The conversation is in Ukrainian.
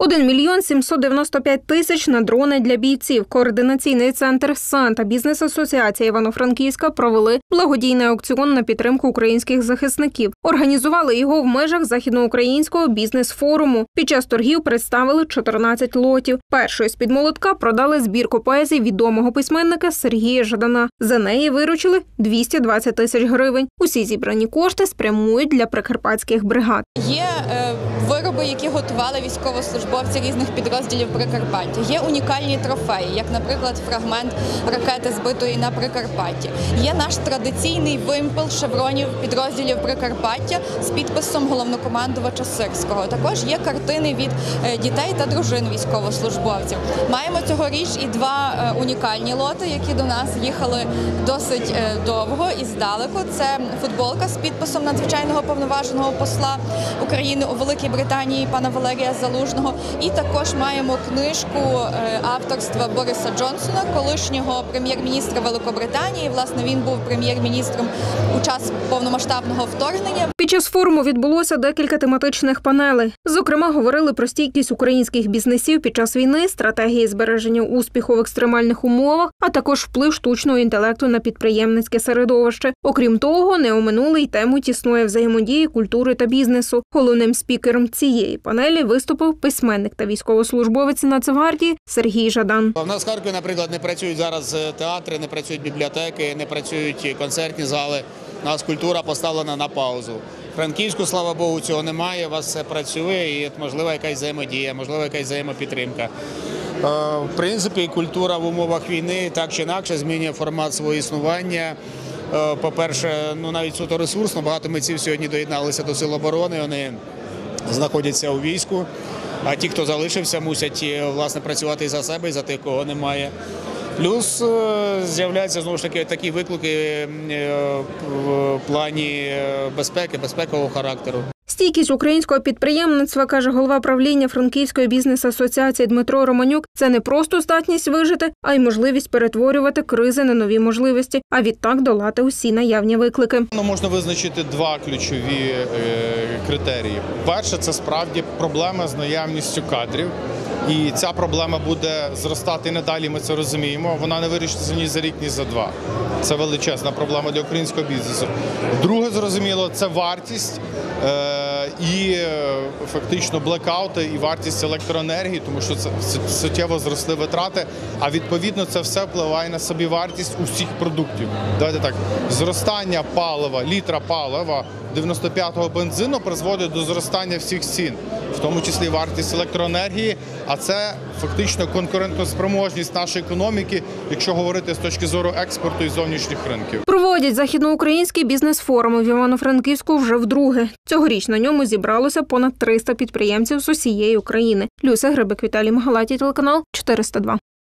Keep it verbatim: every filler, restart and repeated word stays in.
один мільйон сімсот дев'яносто п'ять тисяч на дрони для бійців. Координаційний центр «Сан» та бізнес-асоціація Івано-Франківська провели благодійний аукціон на підтримку українських захисників. Організували його в межах західноукраїнського бізнес-форуму. Під час торгів представили чотирнадцять лотів. Першою з-під молотка продали збірку поезії відомого письменника Сергія Жадана. За неї виручили двісті двадцять тисяч гривень. Усі зібрані кошти спрямують для прикарпатських бригад. Є е, вироби, які готували військовослужбовці різних підрозділів Прикарпаття. Є унікальні трофеї, як, наприклад, фрагмент ракети, збитої на Прикарпатті. Є наш традиційний вимпел шевронів підрозділів Прикарпаття з підписом головнокомандувача Сирського. Також є картини від е, дітей та дружин військовослужбовців. Маємо цьогоріч і два е, унікальні лоти, які до нас їхали досить е, довго і здалеку. Це футболка з підписом надзвичайного повноваженого посла України у Великій Британії пана Валерія Залужного. І також маємо книжку авторства Бориса Джонсона, колишнього прем'єр-міністра Великобританії. Власне, він був прем'єр-міністром у час повномасштабного вторгнення. Під час форуму відбулося декілька тематичних панелей. Зокрема, говорили про стійкість українських бізнесів під час війни, стратегії збереження успіху в екстремальних умовах, а також вплив штучного інтелекту на підприємницьке середовище. Окрім того, не оминули й тему тісної взаємодії культури та бізнесу. Головним спікером цієї панелі виступив письменник та військовослужбовець Нацгвардії Сергій Жадан. У нас в Харкові, наприклад, не працюють зараз театри, не працюють бібліотеки, не працюють концертні зали. У нас культура поставлена на паузу. В Франківську, слава Богу, цього немає, у вас все працює і можливо якась взаємодія, можливо якась взаємопідтримка. В принципі, культура в умовах війни так чи інакше змінює формат свого існування. По-перше, ну навіть суто ресурсно, багато митців сьогодні доєдналися до Сил оборони, вони знаходяться у війську, а ті, хто залишився, мусять власне працювати і за себе, і за тих, кого немає. Плюс з'являються знову ж таки такі виклики в плані безпеки, безпекового характеру. Стійкість українського підприємництва, каже голова правління Франківської бізнес-асоціації Дмитро Романюк, це не просто здатність вижити, а й можливість перетворювати кризи на нові можливості, а відтак долати усі наявні виклики. Можна визначити два ключові е, критерії. Перше – це справді проблема з наявністю кадрів. І ця проблема буде зростати і надалі, ми це розуміємо. Вона не вирішиться ні за рік, ні за два. Це величезна проблема для українського бізнесу. Друге, зрозуміло, це вартість е і фактично блекаути, і вартість електроенергії, тому що це суттєво зросли витрати, а відповідно це все впливає на собівартість усіх продуктів. Давайте так, зростання палива, літра палива дев'яносто п'ятого бензину призводить до зростання всіх цін, в тому числі вартість електроенергії, а це фактично конкурентоспроможність нашої економіки, якщо говорити з точки зору експорту і зовнішніх ринків. Проводять західноукраїнський бізнес-форум в Івано-Франківську вже вдруге. Цьогоріч на ньому зібралося понад триста підприємців з усієї України. Люся Грибик, Віталій Магалатій, телеканал чотириста два.